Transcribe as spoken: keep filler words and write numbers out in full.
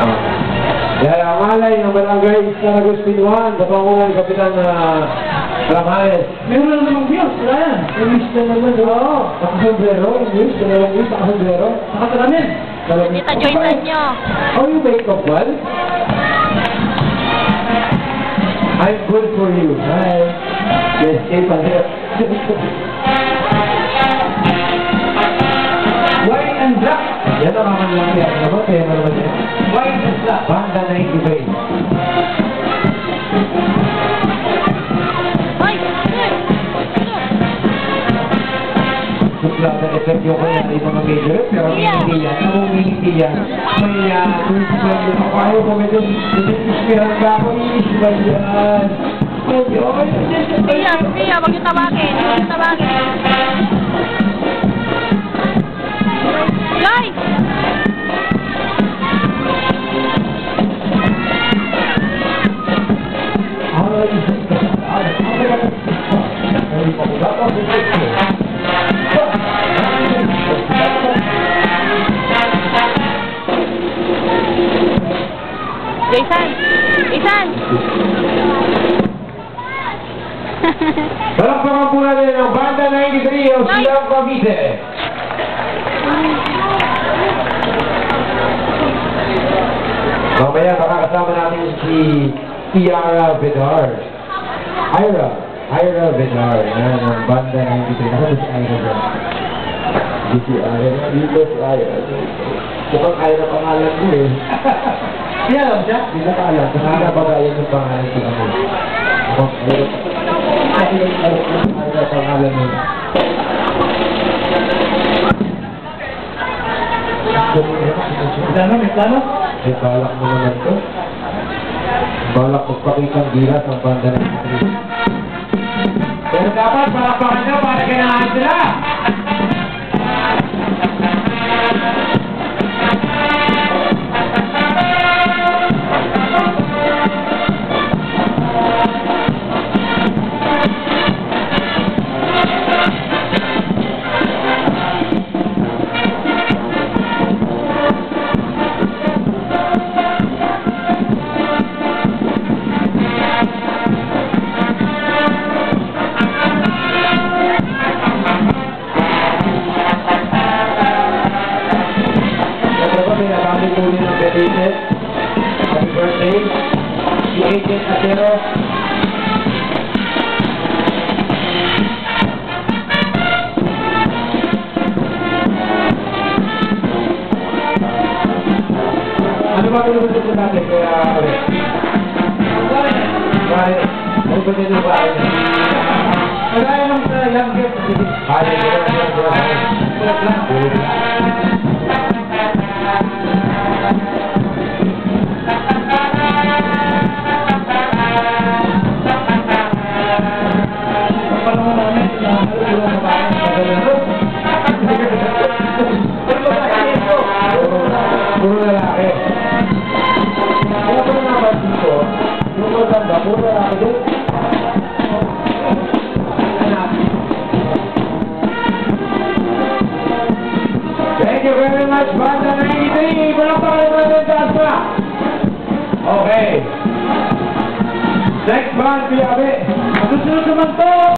Kaya malay ng barangay San Agustin one, kapangunan Kapitan na Ramales. Meron na namang views, wala yan. English na naman, oo. Nakasombrero, English, dalawang English, nakasombrero. Nakasalamin. Dita, joinan nyo. How you wake up well? I'm good for you. Hi. Yes, safe and here. White and black. Yan ang naman lang yan. Ano ba? Kaya naman yan. White and black. Banda ninety-three. Hoy! Hoy! Suplada effect yung kanya rin mga major, pero hindi yan. Anong hindi yan? May uh, ako ko medyo nag-inspiran ka ako. I-ispan yan. Medyo, Pia, Pia, wag yung tawagin. Wag yung tawagin. Guys! Jason! Jason! Palakpakan po natin ang Banda ninety-three o Silang Cavite. Mamaya makakasama natin si Tiara Vidar. Ira. Ira Vidar. Yan ang Banda ninety-three. Nakano si Ira dyan? Di si Ira. Dito si Ira. Mukhang Ira pangalan mo eh. Kaya alam siya? Hindi na kaalam. Kasi nabagayan yung pangalan ko ano. Mukhang Ira. Kasi yung Ira pangalan mo. Plano, may plano? May balak mo naman to. Balak magpakitang gilas ang Banda ninety-three. Pero dapat palakpakan nyo para kailangan sila. Happy birthday, si Agent Acero. Ano ba pinupulot ko natin kaya ulit? Bakit? Ano ba din yung bahay niya? Kagaya nung sa young gift. Kaya ko na siya sa bahay. Tulad lang. Puro lalaki. Kaya ko na napansin ko, yung maganda, puro lalaki din. Thank you very much, Banda ninety-three. Walang pakalimutan ng taas pa. Okay. Next band, Piabe. Susunod naman to!